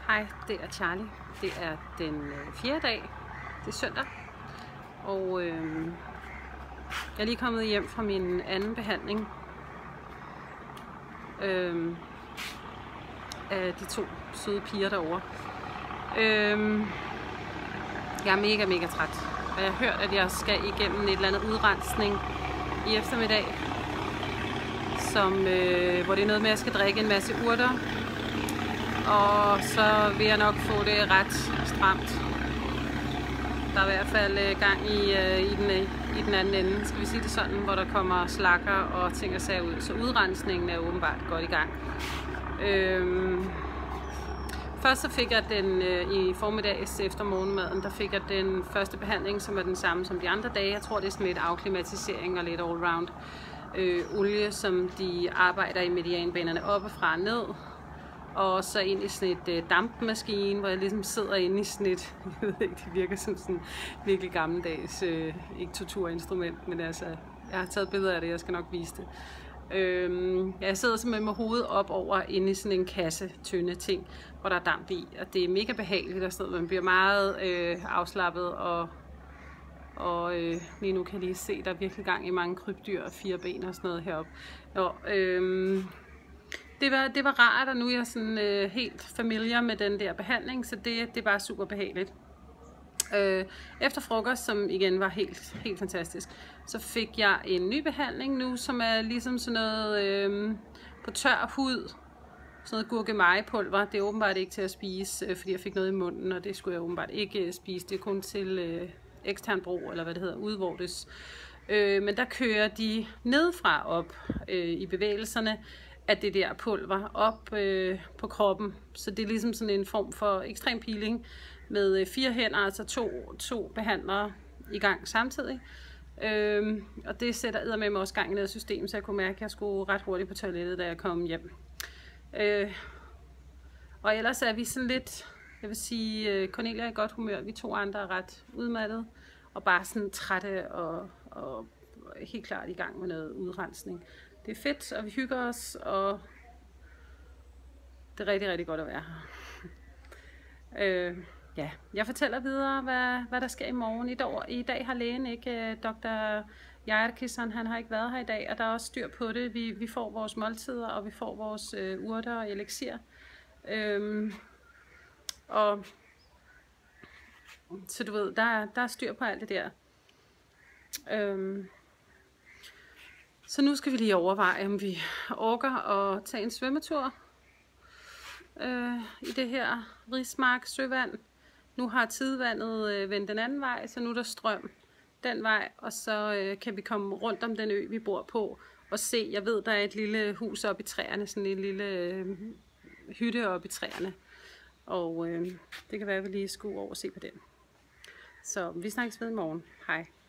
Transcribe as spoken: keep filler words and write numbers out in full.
Hej, det er Charlie. Det er den fjerde dag. Det er søndag. Og øh, jeg er lige kommet hjem fra min anden behandling øh, af de to søde piger derovre. Øh, jeg er mega, mega træt. Og jeg har hørt, at jeg skal igennem et eller andet udrensning i eftermiddag, som, øh, hvor det er noget med, at jeg skal drikke en masse urter. Og så vil jeg nok få det ret stramt. Der er i hvert fald gang i, i, den, i den anden ende, skal vi sige det sådan, hvor der kommer slakker og ting og sager ud. Så udrensningen er åbenbart godt i gang. Øhm, først så fik jeg den øh, i formiddags efter morgenmaden, der fik jeg den første behandling, som er den samme som de andre dage. Jeg tror, det er sådan lidt afklimatisering og lidt all-round øh, olie, som de arbejder i medianbanerne oppefra og ned. Og så ind i sådan et øh, dampmaskine, hvor jeg ligesom sidder inde i sådan et, jeg ved ikke, det virker som sådan virkelig gammeldags, øh, ikke torturinstrument, men altså, jeg har taget billeder af det, jeg skal nok vise det. Øhm, jeg sidder simpelthen med hovedet op over inde i sådan en kasse, tynde ting, hvor der er damp i, og det er mega behageligt og sådan noget. Man bliver meget øh, afslappet, og, og øh, lige nu kan jeg lige se, der er virkelig gang i mange krybdyr og fire ben og sådan noget heroppe. Jo, øh, Det var, det var rart, og nu er jeg sådan øh, helt familiar med den der behandling, så det, det var super behageligt. Øh, efter frokost, som igen var helt, helt fantastisk, så fik jeg en ny behandling nu, som er ligesom sådan noget øh, på tør hud, sådan noget gurkemeje-pulver. Det er åbenbart ikke til at spise, øh, fordi jeg fik noget i munden, og det skulle jeg åbenbart ikke øh, spise. Det er kun til øh, ekstern brug, eller hvad det hedder, udvortes. Øh, men der kører de nedefra op øh, i bevægelserne af det der pulver op øh, på kroppen. Så det er ligesom sådan en form for ekstrem peeling med øh, fire hænder, altså to, to behandlere i gang samtidig. Øh, og det sætter eddermame også gang i noget system, så jeg kunne mærke, at jeg skulle ret hurtigt på toilettet, da jeg kom hjem. Øh, og ellers er vi sådan lidt, jeg vil sige, øh, Cornelia er i godt humør, vi to andre er ret udmattede, og bare sådan trætte og, og helt klart i gang med noget udrensning. Det er fedt, og vi hygger os, og det er rigtig, rigtig godt at være her. øh, ja. Jeg fortæller videre, hvad, hvad der sker i morgen. I dag, I dag har lægen ikke, doktor Jairkisson, han har ikke været her i dag, og der er også styr på det. Vi, vi får vores måltider, og vi får vores øh, urter og elixir. Øhm, og så du ved, der, der er styr på alt det der. Øhm, Så nu skal vi lige overveje, om vi orker at tage en svømmetur øh, i det her rismark søvand. Nu har tidevandet øh, vendt den anden vej, så nu er der strøm den vej, og så øh, kan vi komme rundt om den ø, vi bor på, og se. Jeg ved, der er et lille hus oppe i træerne, sådan en lille øh, hytte oppe i træerne, og øh, det kan være, at vi lige skulle over og se på den. Så vi snakkes ved i morgen. Hej.